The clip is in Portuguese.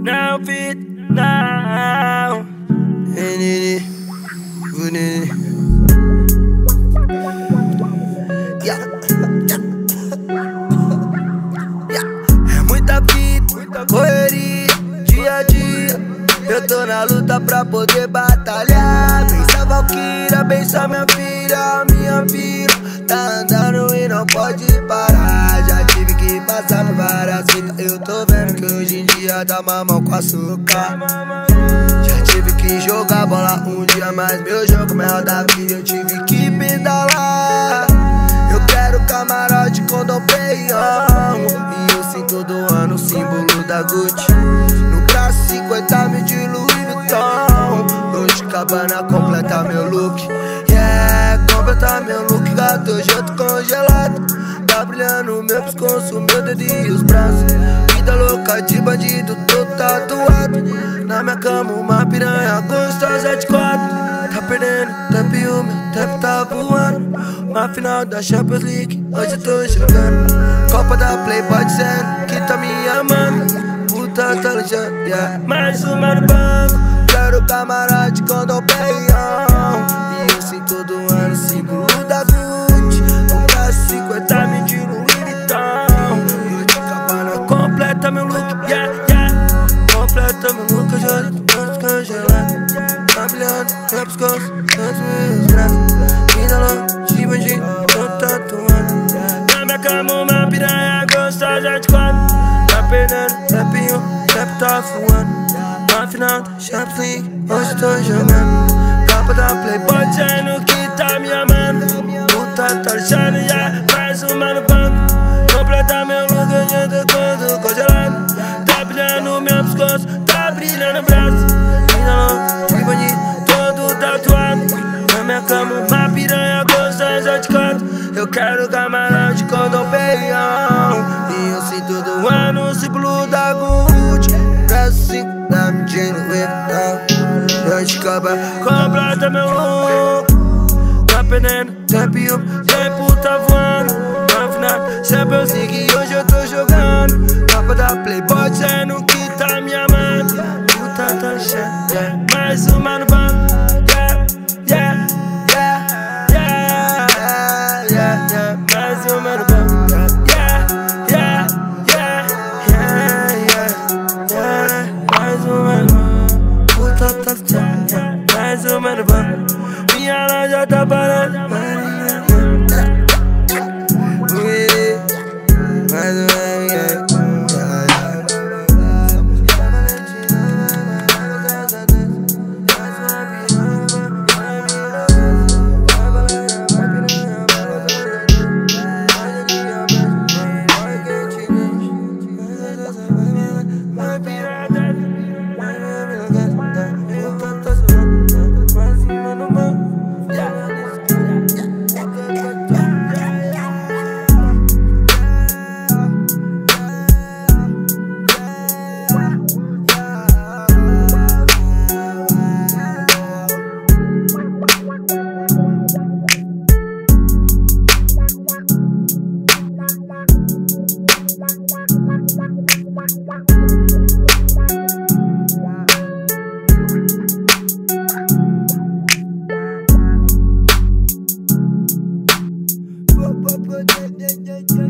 Now fit now. É muita vida, correria, dia a dia. Eu tô na luta pra poder batalhar. Bença Valkyria, bença minha filha, minha vida tá andando e não pode parar. Já tive que passar por várias vidas. Eu tô vendo que hoje em dia dá mamão com açúcar. Já tive que jogar bola um dia, mas meu jogo melhor da vida eu tive que pedalar. Eu quero camarote com Dom Perignon, e eu sim todo ano o símbolo da Gucci. No braço 50 mil de Louis Vuitton. Dolce & Gabbana completa meu look. Yeah, completa meu look. Gato, hoje eu tô congelado. Tá brilhando meu pescoço, meu dedo e os braços. Vida louca de bandido, tô tatuado. Na minha cama uma piranha gostosa de quatro. Tá perdendo tempo e o meu tempo tá voando. Uma final da Champions League, hoje eu tô jogando. Copa da Play, pode ser que tá me amando. Puta, tá lixando, yeah. Mais uma no banco. Quero camarote com Dom Perignon, e eu sim todo ano símbolo da Gucci. No braço 50 mil de Louis Vuitton. Dolce & Gabbana completa meu look, yeah, yeah. Completa meu look, eu já tô congelado. Tá brilhando, meu pescoço, tantos meus braços. Vida louca, de bandido, tô tatuando. Na minha cama uma piranha gostosa de quatro. Tá perdendo tempinho, tempo tá voando. Na final da Champions League, hoje tô jogando. Copa da Play, pode ser no que tá me amando. Puta, tá lixando, yeah. Mais uma no banco. Completa meu look, eu já tô todo congelado. Tá brilhando meu pescoço, tá brilhando o braço. Vida louca, de bandido, todo tatuado. Na minha cama uma piranha gostosa de quatro. Eu quero camarote com Dom Perignon, e eu sei todo ano o símbolo da Gucci. Braço 5 da Louis Vuitton. Dolce & Gabbana completa meu look. Tá perdendo tempo e o tempo tá voando. Na final Champions League, hoje eu tô jogando. Copa da Play, pode ser no que tá me amando. Puta, tá lixando, yeah. Mais uma no banco, yeah, yeah, yeah, yeah, yeah, yeah. Mais uma no banco, yeah, yeah, yeah, yeah, yeah, yeah. Mais uma no banco, puta, tá lixando, yeah. Mais uma no banco, minha loja tá parando. Mais uma, yeah. Yeah.